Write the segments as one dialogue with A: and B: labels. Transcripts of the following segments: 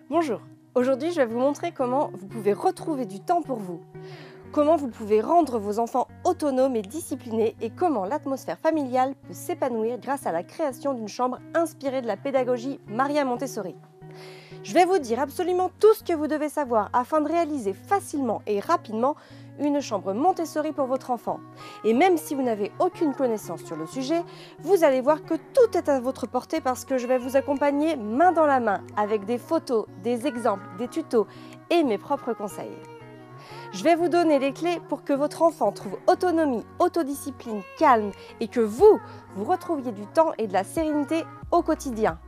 A: Bonjour, aujourd'hui je vais vous montrer comment vous pouvez retrouver du temps pour vous, comment vous pouvez rendre vos enfants autonomes et disciplinés et comment l'atmosphère familiale peut s'épanouir grâce à la création d'une chambre inspirée de la pédagogie Maria Montessori. Je vais vous dire absolument tout ce que vous devez savoir afin de réaliser facilement et rapidement une chambre Montessori pour votre enfant. Et même si vous n'avez aucune connaissance sur le sujet, vous allez voir que tout est à votre portée parce que je vais vous accompagner main dans la main avec des photos, des exemples, des tutos et mes propres conseils. Je vais vous donner les clés pour que votre enfant trouve autonomie, autodiscipline, calme et que vous retrouviez du temps et de la sérénité au quotidien.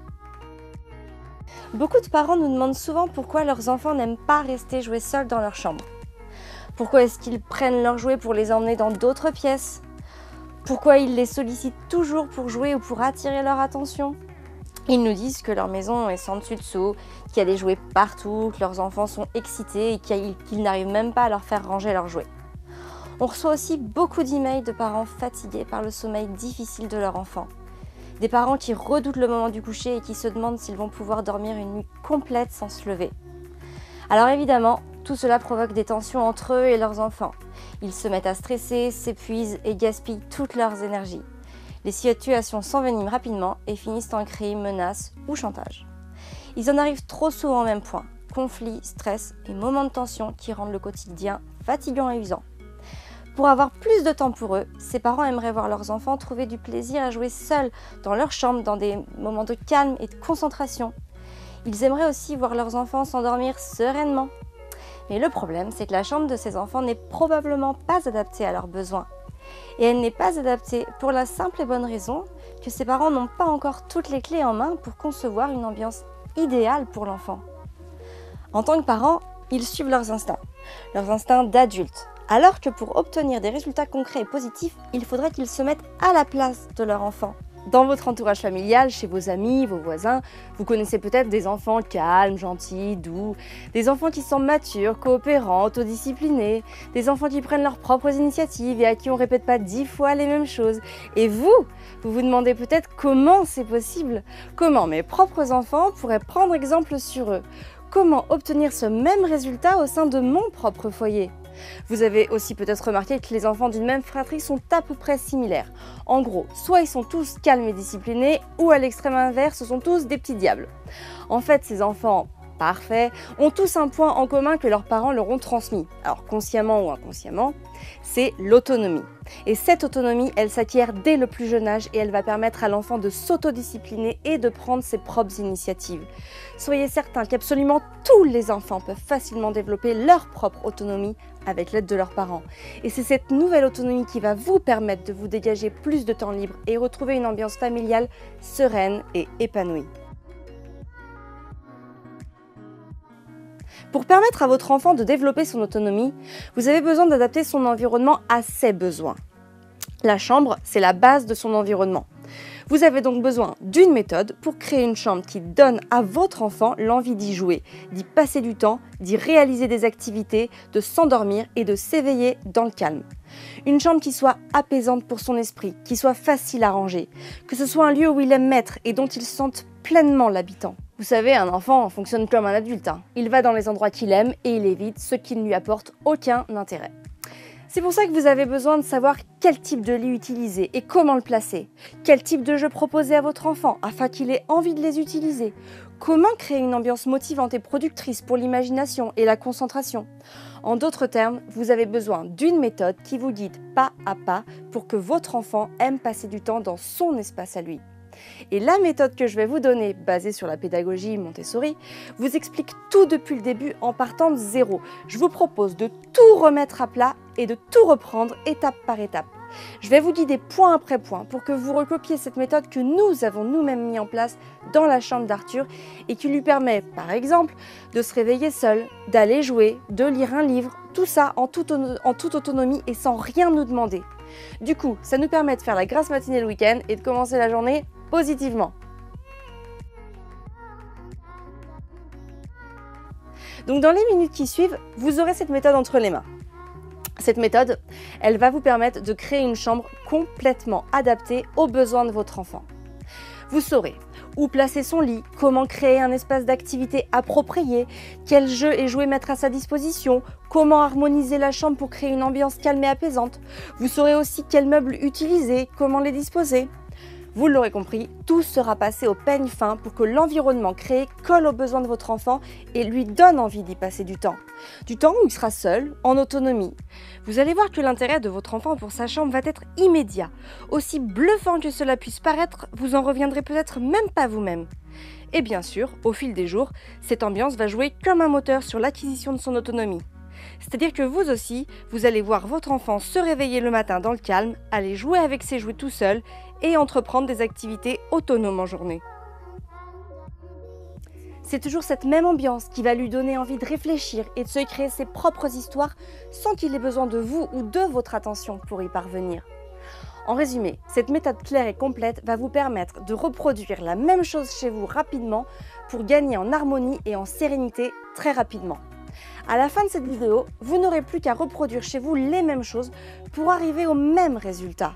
A: Beaucoup de parents nous demandent souvent pourquoi leurs enfants n'aiment pas rester jouer seuls dans leur chambre. Pourquoi est-ce qu'ils prennent leurs jouets pour les emmener dans d'autres pièces? Pourquoi ils les sollicitent toujours pour jouer ou pour attirer leur attention? Ils nous disent que leur maison est sans dessus-dessous, qu'il y a des jouets partout, que leurs enfants sont excités et qu'ils n'arrivent même pas à leur faire ranger leurs jouets. On reçoit aussi beaucoup d'emails de parents fatigués par le sommeil difficile de leur enfant. Des parents qui redoutent le moment du coucher et qui se demandent s'ils vont pouvoir dormir une nuit complète sans se lever. Alors évidemment, tout cela provoque des tensions entre eux et leurs enfants. Ils se mettent à stresser, s'épuisent et gaspillent toutes leurs énergies. Les situations s'enveniment rapidement et finissent en cris, menaces ou chantage. Ils en arrivent trop souvent au même point. Conflits, stress et moments de tension qui rendent le quotidien fatigant et usant. Pour avoir plus de temps pour eux, ces parents aimeraient voir leurs enfants trouver du plaisir à jouer seuls dans leur chambre dans des moments de calme et de concentration. Ils aimeraient aussi voir leurs enfants s'endormir sereinement. Mais le problème, c'est que la chambre de ces enfants n'est probablement pas adaptée à leurs besoins. Et elle n'est pas adaptée pour la simple et bonne raison que ces parents n'ont pas encore toutes les clés en main pour concevoir une ambiance idéale pour l'enfant. En tant que parents, ils suivent leurs instincts d'adultes. Alors que pour obtenir des résultats concrets et positifs, il faudrait qu'ils se mettent à la place de leur enfant. Dans votre entourage familial, chez vos amis, vos voisins, vous connaissez peut-être des enfants calmes, gentils, doux, des enfants qui sont matures, coopérants, autodisciplinés, des enfants qui prennent leurs propres initiatives et à qui on ne répète pas 10 fois les mêmes choses. Et vous vous demandez peut-être comment c'est possible, comment mes propres enfants pourraient prendre exemple sur eux, comment obtenir ce même résultat au sein de mon propre foyer. Vous avez aussi peut-être remarqué que les enfants d'une même fratrie sont à peu près similaires. En gros, soit ils sont tous calmes et disciplinés, ou à l'extrême inverse, ce sont tous des petits diables. En fait, ces enfants parfaits ont tous un point en commun que leurs parents leur ont transmis, alors consciemment ou inconsciemment, c'est l'autonomie. Et cette autonomie, elle s'acquiert dès le plus jeune âge et elle va permettre à l'enfant de s'autodiscipliner et de prendre ses propres initiatives. Soyez certains qu'absolument tous les enfants peuvent facilement développer leur propre autonomie avec l'aide de leurs parents. Et c'est cette nouvelle autonomie qui va vous permettre de vous dégager plus de temps libre et retrouver une ambiance familiale sereine et épanouie. Pour permettre à votre enfant de développer son autonomie, vous avez besoin d'adapter son environnement à ses besoins. La chambre, c'est la base de son environnement. Vous avez donc besoin d'une méthode pour créer une chambre qui donne à votre enfant l'envie d'y jouer, d'y passer du temps, d'y réaliser des activités, de s'endormir et de s'éveiller dans le calme. Une chambre qui soit apaisante pour son esprit, qui soit facile à ranger, que ce soit un lieu où il aime être et dont il sente pleinement l'habitant. Vous savez, un enfant fonctionne comme un adulte. Il va dans les endroits qu'il aime et il évite ceux qui ne lui apportent aucun intérêt. C'est pour ça que vous avez besoin de savoir quel type de lit utiliser et comment le placer, quel type de jeu proposer à votre enfant afin qu'il ait envie de les utiliser, comment créer une ambiance motivante et productrice pour l'imagination et la concentration. En d'autres termes, vous avez besoin d'une méthode qui vous guide pas à pas pour que votre enfant aime passer du temps dans son espace à lui. Et la méthode que je vais vous donner, basée sur la pédagogie Montessori, vous explique tout depuis le début en partant de zéro. Je vous propose de tout remettre à plat et de tout reprendre étape par étape. Je vais vous guider point après point pour que vous recopiez cette méthode que nous avons nous-mêmes mis en place dans la chambre d'Arthur et qui lui permet, par exemple, de se réveiller seul, d'aller jouer, de lire un livre, tout ça en toute autonomie et sans rien nous demander. Du coup, ça nous permet de faire la grasse matinée le week-end et de commencer la journée positivement. Donc dans les minutes qui suivent, vous aurez cette méthode entre les mains. Cette méthode, elle va vous permettre de créer une chambre complètement adaptée aux besoins de votre enfant. Vous saurez Où placer son lit, comment créer un espace d'activité approprié, quels jeux et jouets mettre à sa disposition, comment harmoniser la chambre pour créer une ambiance calme et apaisante. Vous saurez aussi quels meubles utiliser, comment les disposer. Vous l'aurez compris, tout sera passé au peigne fin pour que l'environnement créé colle aux besoins de votre enfant et lui donne envie d'y passer du temps. Du temps où il sera seul, en autonomie. Vous allez voir que l'intérêt de votre enfant pour sa chambre va être immédiat. Aussi bluffant que cela puisse paraître, vous en reviendrez peut-être même pas vous-même. Et bien sûr, au fil des jours, cette ambiance va jouer comme un moteur sur l'acquisition de son autonomie. C'est-à-dire que vous aussi, vous allez voir votre enfant se réveiller le matin dans le calme, aller jouer avec ses jouets tout seul et entreprendre des activités autonomes en journée. C'est toujours cette même ambiance qui va lui donner envie de réfléchir et de se créer ses propres histoires sans qu'il ait besoin de vous ou de votre attention pour y parvenir. En résumé, cette méthode claire et complète va vous permettre de reproduire la même chose chez vous rapidement pour gagner en harmonie et en sérénité très rapidement. À la fin de cette vidéo, vous n'aurez plus qu'à reproduire chez vous les mêmes choses pour arriver au même résultat.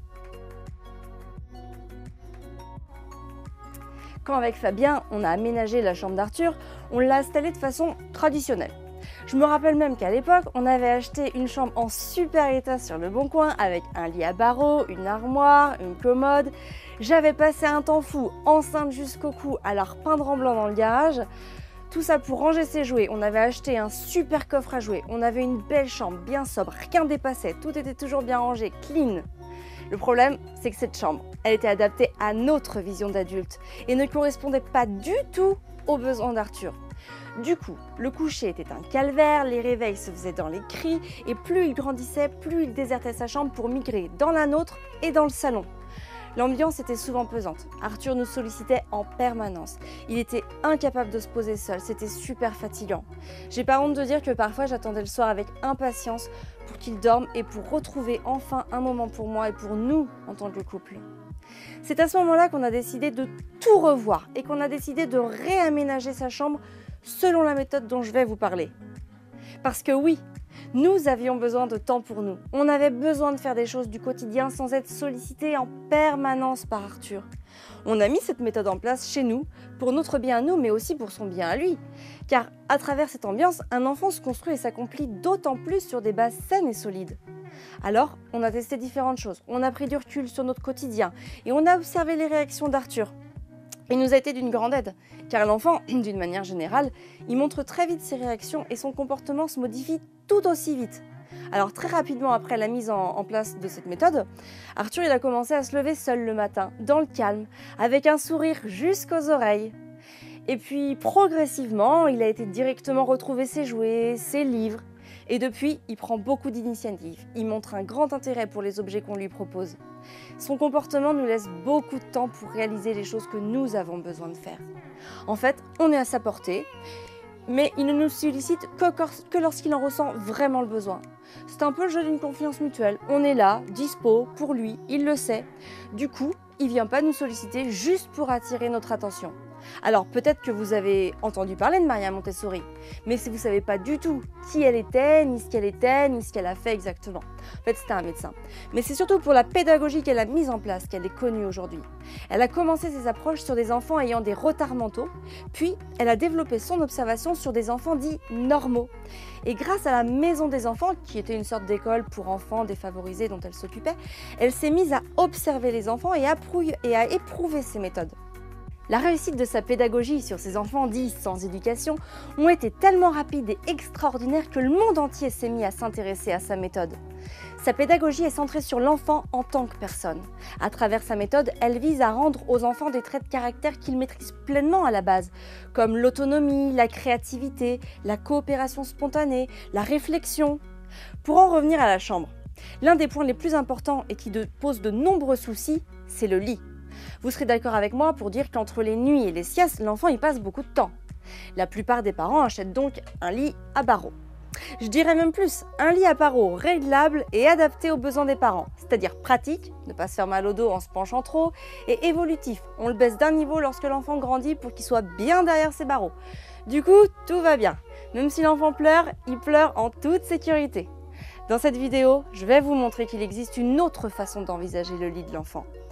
A: Quand avec Fabien, on a aménagé la chambre d'Arthur, on l'a installée de façon traditionnelle. Je me rappelle même qu'à l'époque, on avait acheté une chambre en super état sur le Bon Coin avec un lit à barreaux, une armoire, une commode. J'avais passé un temps fou, enceinte jusqu'au cou, à la repeindre en blanc dans le garage. Tout ça pour ranger ses jouets. On avait acheté un super coffre à jouets. On avait une belle chambre, bien sobre, rien dépassait. Tout était toujours bien rangé, clean. Le problème, c'est que cette chambre, elle était adaptée à notre vision d'adulte et ne correspondait pas du tout aux besoins d'Arthur. Du coup, le coucher était un calvaire, les réveils se faisaient dans les cris et plus il grandissait, plus il désertait sa chambre pour migrer dans la nôtre et dans le salon. L'ambiance était souvent pesante. Arthur nous sollicitait en permanence. Il était incapable de se poser seul, c'était super fatigant. J'ai pas honte de dire que parfois j'attendais le soir avec impatience pour qu'il dorme et pour retrouver enfin un moment pour moi et pour nous en tant que couple. C'est à ce moment-là qu'on a décidé de tout revoir et qu'on a décidé de réaménager sa chambre selon la méthode dont je vais vous parler. Parce que oui, nous avions besoin de temps pour nous. On avait besoin de faire des choses du quotidien sans être sollicité en permanence par Arthur. On a mis cette méthode en place chez nous, pour notre bien à nous, mais aussi pour son bien à lui. Car à travers cette ambiance, un enfant se construit et s'accomplit d'autant plus sur des bases saines et solides. Alors, on a testé différentes choses. On a pris du recul sur notre quotidien et on a observé les réactions d'Arthur. Il nous a été d'une grande aide, car l'enfant, d'une manière générale, il montre très vite ses réactions et son comportement se modifie tout aussi vite. Alors très rapidement après la mise en place de cette méthode, Arthur il a commencé à se lever seul le matin, dans le calme, avec un sourire jusqu'aux oreilles. Et puis progressivement, il a été directement retrouver ses jouets, ses livres. Et depuis, il prend beaucoup d'initiatives. Il montre un grand intérêt pour les objets qu'on lui propose. Son comportement nous laisse beaucoup de temps pour réaliser les choses que nous avons besoin de faire. En fait, on est à sa portée, mais il ne nous sollicite que lorsqu'il en ressent vraiment le besoin. C'est un peu le jeu d'une confiance mutuelle. On est là, dispo, pour lui, il le sait. Du coup, il ne vient pas nous solliciter juste pour attirer notre attention. Alors peut-être que vous avez entendu parler de Maria Montessori, mais si vous ne savez pas du tout qui elle était, ni ce qu'elle a fait exactement. En fait, c'était un médecin. Mais c'est surtout pour la pédagogie qu'elle a mise en place qu'elle est connue aujourd'hui. Elle a commencé ses approches sur des enfants ayant des retards mentaux, puis elle a développé son observation sur des enfants dits normaux. Et grâce à la Maison des enfants, qui était une sorte d'école pour enfants défavorisés dont elle s'occupait, elle s'est mise à observer les enfants et à éprouver ses méthodes. La réussite de sa pédagogie sur ces enfants dits sans éducation ont été tellement rapides et extraordinaires que le monde entier s'est mis à s'intéresser à sa méthode. Sa pédagogie est centrée sur l'enfant en tant que personne. À travers sa méthode, elle vise à rendre aux enfants des traits de caractère qu'ils maîtrisent pleinement à la base, comme l'autonomie, la créativité, la coopération spontanée, la réflexion. Pour en revenir à la chambre, l'un des points les plus importants et qui pose de nombreux soucis, c'est le lit. Vous serez d'accord avec moi pour dire qu'entre les nuits et les siestes, l'enfant y passe beaucoup de temps. La plupart des parents achètent donc un lit à barreaux. Je dirais même plus, un lit à barreaux réglable et adapté aux besoins des parents, c'est-à-dire pratique, ne pas se faire mal au dos en se penchant trop, et évolutif, on le baisse d'un niveau lorsque l'enfant grandit pour qu'il soit bien derrière ses barreaux. Du coup, tout va bien. Même si l'enfant pleure, il pleure en toute sécurité. Dans cette vidéo, je vais vous montrer qu'il existe une autre façon d'envisager le lit de l'enfant.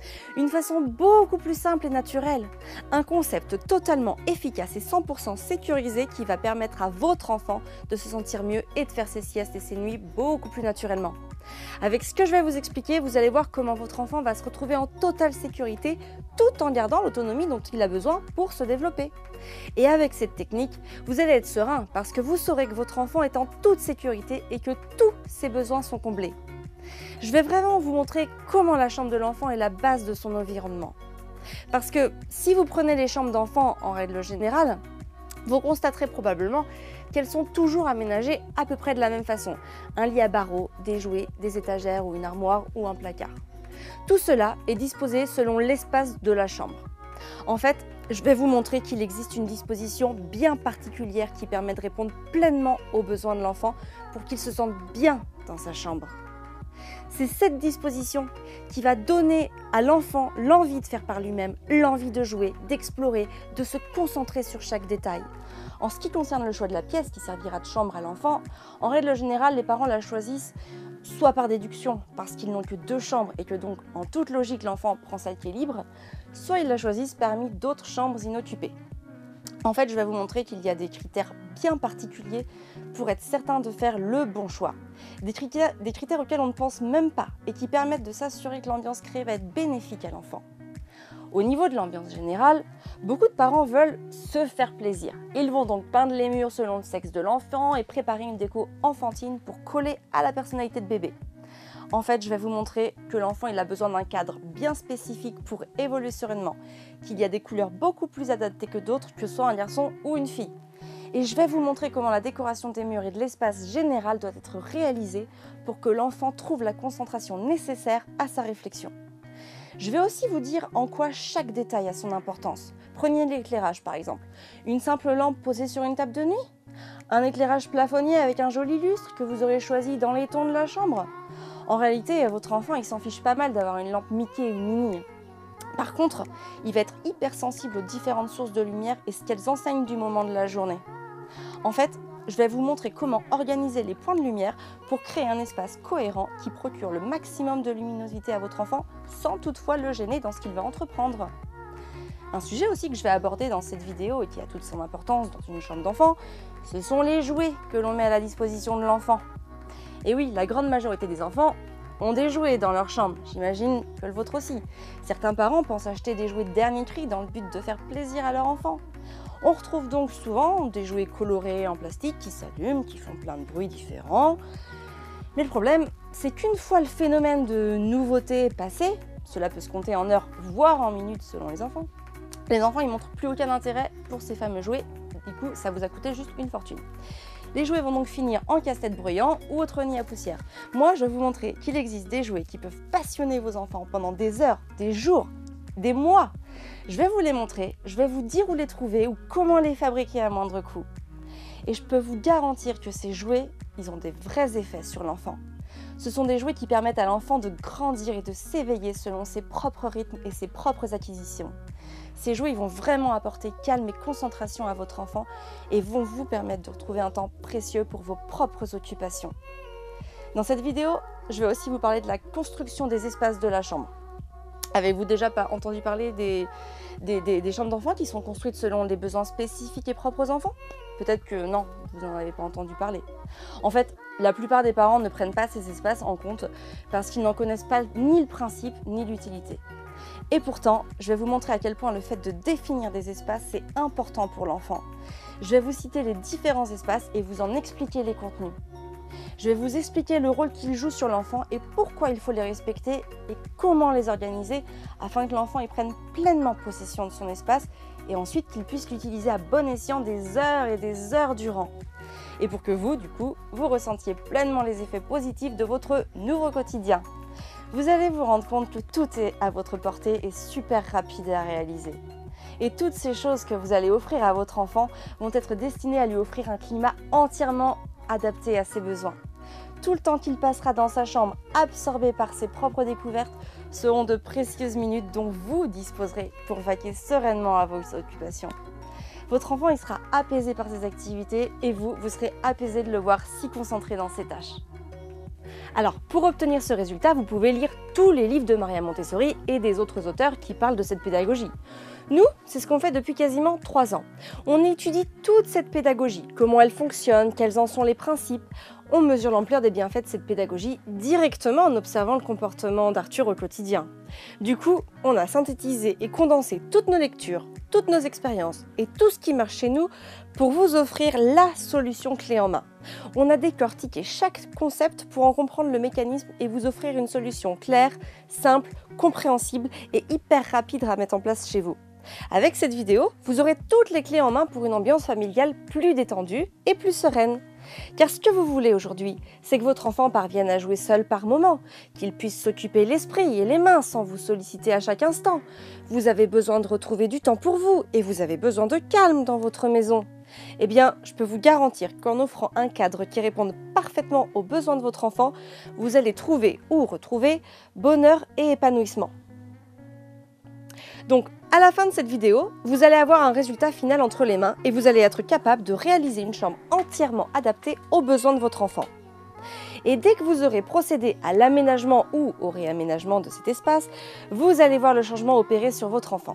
A: Une façon beaucoup plus simple et naturelle, un concept totalement efficace et 100% sécurisé qui va permettre à votre enfant de se sentir mieux et de faire ses siestes et ses nuits beaucoup plus naturellement. Avec ce que je vais vous expliquer, vous allez voir comment votre enfant va se retrouver en totale sécurité tout en gardant l'autonomie dont il a besoin pour se développer. Et avec cette technique, vous allez être serein parce que vous saurez que votre enfant est en toute sécurité et que tous ses besoins sont comblés. Je vais vraiment vous montrer comment la chambre de l'enfant est la base de son environnement. Parce que si vous prenez les chambres d'enfants en règle générale, vous constaterez probablement qu'elles sont toujours aménagées à peu près de la même façon. Un lit à barreaux, des jouets, des étagères ou une armoire ou un placard. Tout cela est disposé selon l'espace de la chambre. En fait, je vais vous montrer qu'il existe une disposition bien particulière qui permet de répondre pleinement aux besoins de l'enfant pour qu'il se sente bien dans sa chambre. C'est cette disposition qui va donner à l'enfant l'envie de faire par lui-même, l'envie de jouer, d'explorer, de se concentrer sur chaque détail. En ce qui concerne le choix de la pièce qui servira de chambre à l'enfant, en règle générale, les parents la choisissent soit par déduction, parce qu'ils n'ont que 2 chambres et que donc, en toute logique, l'enfant prend celle qui est libre, soit ils la choisissent parmi d'autres chambres inoccupées. En fait, je vais vous montrer qu'il y a des critères bien particuliers pour être certain de faire le bon choix. Des critères auxquels on ne pense même pas et qui permettent de s'assurer que l'ambiance créée va être bénéfique à l'enfant. Au niveau de l'ambiance générale, beaucoup de parents veulent se faire plaisir. Ils vont donc peindre les murs selon le sexe de l'enfant et préparer une déco enfantine pour coller à la personnalité de bébé. En fait, je vais vous montrer que l'enfant il a besoin d'un cadre bien spécifique pour évoluer sereinement, qu'il y a des couleurs beaucoup plus adaptées que d'autres, que ce soit un garçon ou une fille. Et je vais vous montrer comment la décoration des murs et de l'espace général doit être réalisée pour que l'enfant trouve la concentration nécessaire à sa réflexion. Je vais aussi vous dire en quoi chaque détail a son importance. Prenez l'éclairage par exemple. Une simple lampe posée sur une table de nuit ? Un éclairage plafonnier avec un joli lustre que vous aurez choisi dans les tons de la chambre ? En réalité, votre enfant, il s'en fiche pas mal d'avoir une lampe Mickey ou Minnie. Par contre, il va être hyper sensible aux différentes sources de lumière et ce qu'elles enseignent du moment de la journée. En fait, je vais vous montrer comment organiser les points de lumière pour créer un espace cohérent qui procure le maximum de luminosité à votre enfant sans toutefois le gêner dans ce qu'il va entreprendre. Un sujet aussi que je vais aborder dans cette vidéo et qui a toute son importance dans une chambre d'enfant, ce sont les jouets que l'on met à la disposition de l'enfant. Et oui, la grande majorité des enfants ont des jouets dans leur chambre, j'imagine que le vôtre aussi. Certains parents pensent acheter des jouets de dernier cri dans le but de faire plaisir à leur enfant. On retrouve donc souvent des jouets colorés en plastique qui s'allument, qui font plein de bruits différents. Mais le problème, c'est qu'une fois le phénomène de nouveauté passé, cela peut se compter en heures, voire en minutes selon les enfants ils montrent plus aucun intérêt pour ces fameux jouets, du coup ça vous a coûté juste une fortune. Les jouets vont donc finir en casse-tête bruyant ou autre nid à poussière. Moi, je vais vous montrer qu'il existe des jouets qui peuvent passionner vos enfants pendant des heures, des jours, des mois. Je vais vous les montrer, je vais vous dire où les trouver ou comment les fabriquer à moindre coût. Et je peux vous garantir que ces jouets, ils ont des vrais effets sur l'enfant. Ce sont des jouets qui permettent à l'enfant de grandir et de s'éveiller selon ses propres rythmes et ses propres acquisitions. Ces jouets ils vont vraiment apporter calme et concentration à votre enfant et vont vous permettre de retrouver un temps précieux pour vos propres occupations. Dans cette vidéo, je vais aussi vous parler de la construction des espaces de la chambre. Avez-vous déjà entendu parler des chambres d'enfants qui sont construites selon les besoins spécifiques et propres aux enfants ? Peut-être que non, vous n'en avez pas entendu parler. En fait, la plupart des parents ne prennent pas ces espaces en compte parce qu'ils n'en connaissent pas ni le principe ni l'utilité. Et pourtant, je vais vous montrer à quel point le fait de définir des espaces, c'est important pour l'enfant. Je vais vous citer les différents espaces et vous en expliquer les contenus. Je vais vous expliquer le rôle qu'ils jouent sur l'enfant et pourquoi il faut les respecter et comment les organiser afin que l'enfant prenne pleinement possession de son espace et ensuite qu'il puisse l'utiliser à bon escient des heures et des heures durant. Et pour que vous, du coup, vous ressentiez pleinement les effets positifs de votre nouveau quotidien. Vous allez vous rendre compte que tout est à votre portée et super rapide à réaliser. Et toutes ces choses que vous allez offrir à votre enfant vont être destinées à lui offrir un climat entièrement adapté à ses besoins. Tout le temps qu'il passera dans sa chambre, absorbé par ses propres découvertes, seront de précieuses minutes dont vous disposerez pour vaquer sereinement à vos occupations. Votre enfant il sera apaisé par ses activités et vous serez apaisé de le voir si concentré dans ses tâches. Alors, pour obtenir ce résultat, vous pouvez lire tous les livres de Maria Montessori et des autres auteurs qui parlent de cette pédagogie. Nous, c'est ce qu'on fait depuis quasiment 3 ans. On étudie toute cette pédagogie, comment elle fonctionne, quels en sont les principes. On mesure l'ampleur des bienfaits de cette pédagogie directement en observant le comportement d'Arthur au quotidien. Du coup, on a synthétisé et condensé toutes nos lectures, toutes nos expériences et tout ce qui marche chez nous pour vous offrir la solution clé en main. On a décortiqué chaque concept pour en comprendre le mécanisme et vous offrir une solution claire, simple, compréhensible et hyper rapide à mettre en place chez vous. Avec cette vidéo, vous aurez toutes les clés en main pour une ambiance familiale plus détendue et plus sereine. Car ce que vous voulez aujourd'hui, c'est que votre enfant parvienne à jouer seul par moment, qu'il puisse s'occuper l'esprit et les mains sans vous solliciter à chaque instant. Vous avez besoin de retrouver du temps pour vous et vous avez besoin de calme dans votre maison. Eh bien, je peux vous garantir qu'en offrant un cadre qui réponde parfaitement aux besoins de votre enfant, vous allez trouver ou retrouver bonheur et épanouissement. Donc, à la fin de cette vidéo, vous allez avoir un résultat final entre les mains et vous allez être capable de réaliser une chambre entièrement adaptée aux besoins de votre enfant. Et dès que vous aurez procédé à l'aménagement ou au réaménagement de cet espace, vous allez voir le changement opérer sur votre enfant.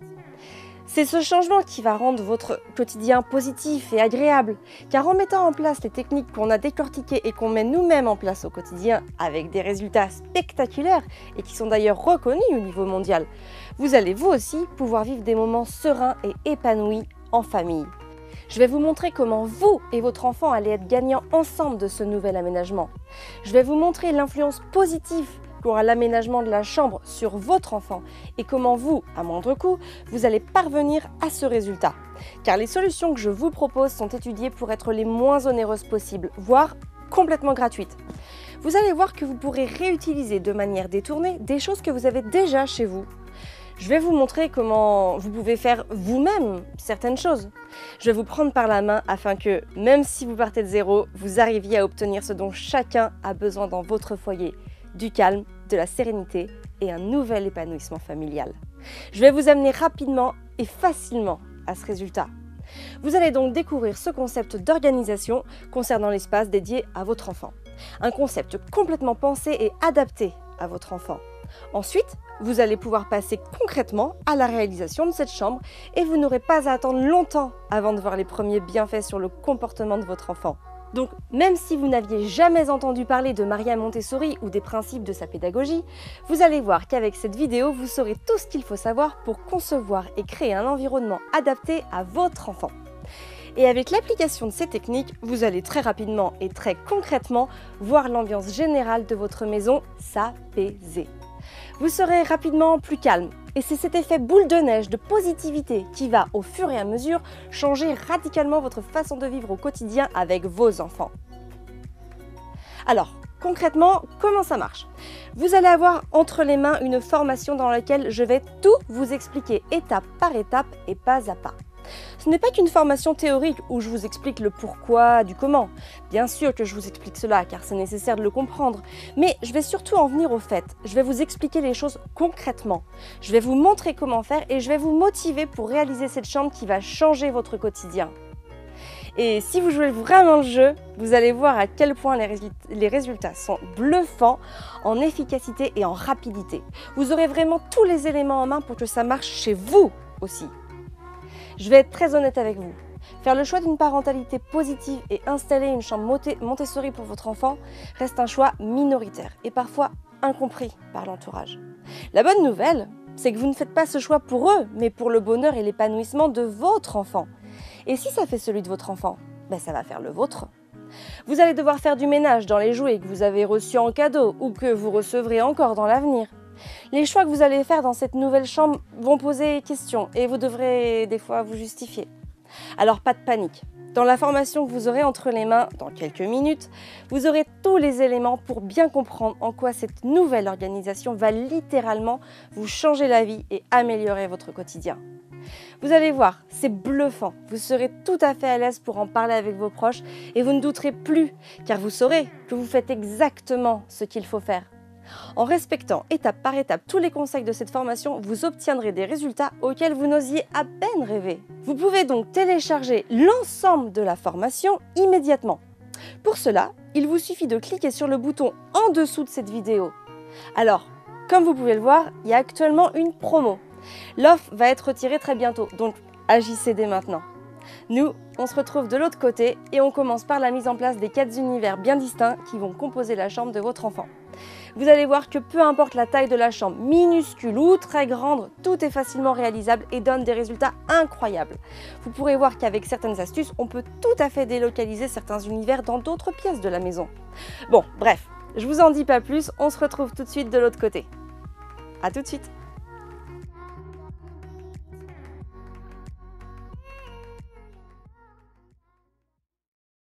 A: C'est ce changement qui va rendre votre quotidien positif et agréable, car en mettant en place les techniques qu'on a décortiquées et qu'on met nous-mêmes en place au quotidien avec des résultats spectaculaires et qui sont d'ailleurs reconnus au niveau mondial, vous allez vous aussi pouvoir vivre des moments sereins et épanouis en famille. Je vais vous montrer comment vous et votre enfant allez être gagnants ensemble de ce nouvel aménagement. Je vais vous montrer l'influence positive qu'aura l'aménagement de la chambre sur votre enfant et comment vous, à moindre coût, vous allez parvenir à ce résultat. Car les solutions que je vous propose sont étudiées pour être les moins onéreuses possibles, voire complètement gratuites. Vous allez voir que vous pourrez réutiliser de manière détournée des choses que vous avez déjà chez vous. Je vais vous montrer comment vous pouvez faire vous-même certaines choses. Je vais vous prendre par la main afin que, même si vous partez de zéro, vous arriviez à obtenir ce dont chacun a besoin dans votre foyer. Du calme, de la sérénité et un nouvel épanouissement familial. Je vais vous amener rapidement et facilement à ce résultat. Vous allez donc découvrir ce concept d'organisation concernant l'espace dédié à votre enfant. Un concept complètement pensé et adapté à votre enfant. Ensuite, vous allez pouvoir passer concrètement à la réalisation de cette chambre et vous n'aurez pas à attendre longtemps avant de voir les premiers bienfaits sur le comportement de votre enfant. Donc, même si vous n'aviez jamais entendu parler de Maria Montessori ou des principes de sa pédagogie, vous allez voir qu'avec cette vidéo, vous saurez tout ce qu'il faut savoir pour concevoir et créer un environnement adapté à votre enfant. Et avec l'application de ces techniques, vous allez très rapidement et très concrètement voir l'ambiance générale de votre maison s'apaiser. Vous serez rapidement plus calme. Et c'est cet effet boule de neige de positivité qui va, au fur et à mesure, changer radicalement votre façon de vivre au quotidien avec vos enfants. Alors, concrètement, comment ça marche? Vous allez avoir entre les mains une formation dans laquelle je vais tout vous expliquer étape par étape et pas à pas. Ce n'est pas qu'une formation théorique où je vous explique le pourquoi du comment. Bien sûr que je vous explique cela car c'est nécessaire de le comprendre, mais je vais surtout en venir au fait. Je vais vous expliquer les choses concrètement. Je vais vous montrer comment faire et je vais vous motiver pour réaliser cette chambre qui va changer votre quotidien. Et si vous jouez vraiment le jeu, vous allez voir à quel point les résultats sont bluffants en efficacité et en rapidité. Vous aurez vraiment tous les éléments en main pour que ça marche chez vous aussi. Je vais être très honnête avec vous. Faire le choix d'une parentalité positive et installer une chambre Montessori pour votre enfant reste un choix minoritaire et parfois incompris par l'entourage. La bonne nouvelle, c'est que vous ne faites pas ce choix pour eux, mais pour le bonheur et l'épanouissement de votre enfant. Et si ça fait celui de votre enfant, ça va faire le vôtre. Vous allez devoir faire du ménage dans les jouets que vous avez reçus en cadeau ou que vous recevrez encore dans l'avenir. Les choix que vous allez faire dans cette nouvelle chambre vont poser question et vous devrez des fois vous justifier. Alors pas de panique. Dans la formation que vous aurez entre les mains dans quelques minutes, vous aurez tous les éléments pour bien comprendre en quoi cette nouvelle organisation va littéralement vous changer la vie et améliorer votre quotidien. Vous allez voir, c'est bluffant. Vous serez tout à fait à l'aise pour en parler avec vos proches et vous ne douterez plus car vous saurez que vous faites exactement ce qu'il faut faire. En respectant étape par étape tous les conseils de cette formation, vous obtiendrez des résultats auxquels vous n'osiez à peine rêver. Vous pouvez donc télécharger l'ensemble de la formation immédiatement. Pour cela, il vous suffit de cliquer sur le bouton en dessous de cette vidéo. Alors, comme vous pouvez le voir, il y a actuellement une promo. L'offre va être retirée très bientôt, donc agissez dès maintenant. Nous, on se retrouve de l'autre côté et on commence par la mise en place des 4 univers bien distincts qui vont composer la chambre de votre enfant. Vous allez voir que peu importe la taille de la chambre, minuscule ou très grande, tout est facilement réalisable et donne des résultats incroyables. Vous pourrez voir qu'avec certaines astuces, on peut tout à fait délocaliser certains univers dans d'autres pièces de la maison. Bon, bref, je vous en dis pas plus, on se retrouve tout de suite de l'autre côté. À tout de suite!